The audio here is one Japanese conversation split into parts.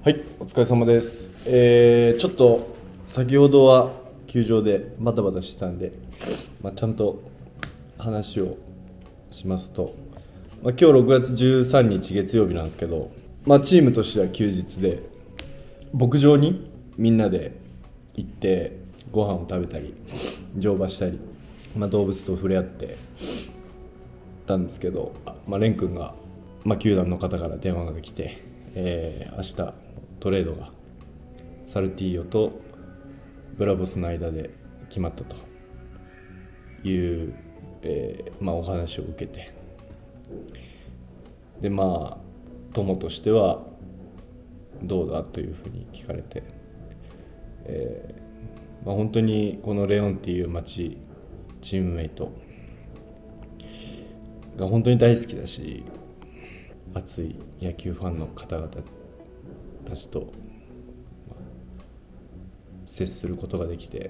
はい、お疲れ様です。ちょっと先ほどは球場でバタバタしてたんで、ちゃんと話をしますと、今日6月13日月曜日なんですけど、チームとしては休日で、牧場にみんなで行ってご飯を食べたり乗馬したり、動物と触れ合ってたんですけど、蓮くんが、球団の方から電話が来て、明日トレードがサルティーヨとブラボスの間で決まったという、お話を受けて、で友としてはどうだというふうに聞かれて、本当にこのレオンっていう町、チームメイトが本当に大好きだし、熱い野球ファンの方々たちと接することができて、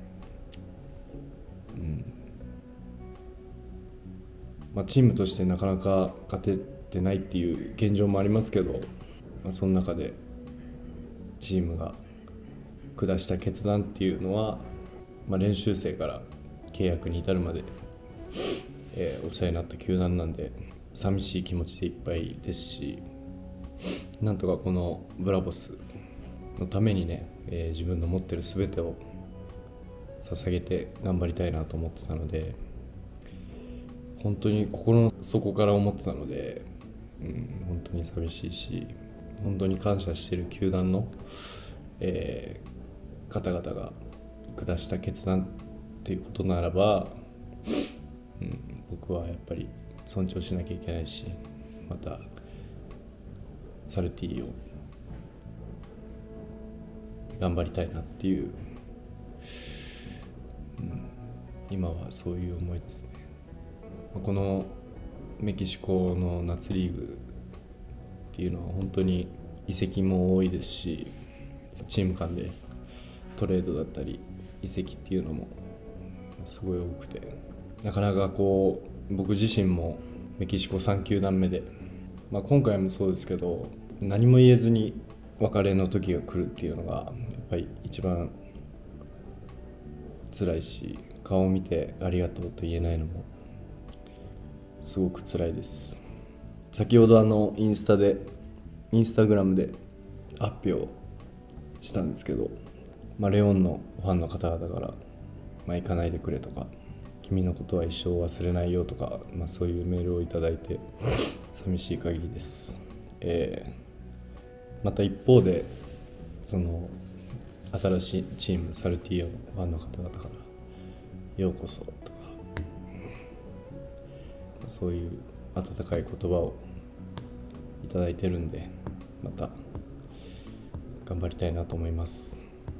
チームとしてなかなか勝ててないっていう現状もありますけど、その中でチームが下した決断っていうのは、練習生から契約に至るまで、お世話になった球団なんで寂しい気持ちでいっぱいですし、なんとかこのブラボスのためにね、自分の持ってる全てを捧げて頑張りたいなと思ってたので、本当に心の底から思ってたので、本当に寂しいし、本当に感謝している球団の、方々が下した決断っていうことならば、僕はやっぱり尊重しなきゃいけないし、またサルティを頑張りたいなっていう、今はそういう思いですね。このメキシコの夏リーグっていうのは本当に移籍も多いですし、チーム間でトレードだったり移籍っていうのもすごい多くて、なかなか僕自身もメキシコ3球団目で、今回もそうですけど、何も言えずに別れの時が来るっていうのがやっぱり一番辛いし、顔を見てありがとうと言えないのもすごく辛いです。先ほどインスタグラムで発表したんですけど、レオンのファンの方々から、行かないでくれとか、君のことは一生忘れないよとか、そういうメールをいただいて寂しい限りです。また一方で、その新しいチームサルティーヨのファンの方々からようこそとか、そういう温かい言葉をいただいてるんで、また頑張りたいなと思います。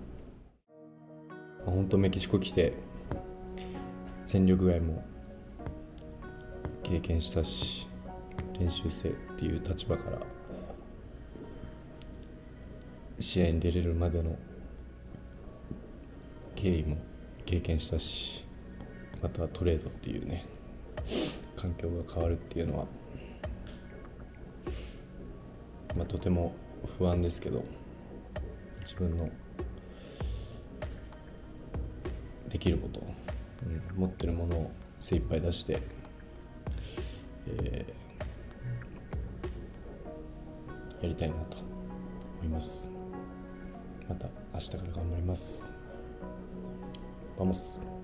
本当メキシコ来て戦力外も経験したし、練習生っていう立場から試合に出れるまでの経緯も経験したし、またトレードっていうね、環境が変わるっていうのは、とても不安ですけど、自分のできること、持ってるものを精一杯出して、やりたいなと思います。また明日から頑張ります。バモス。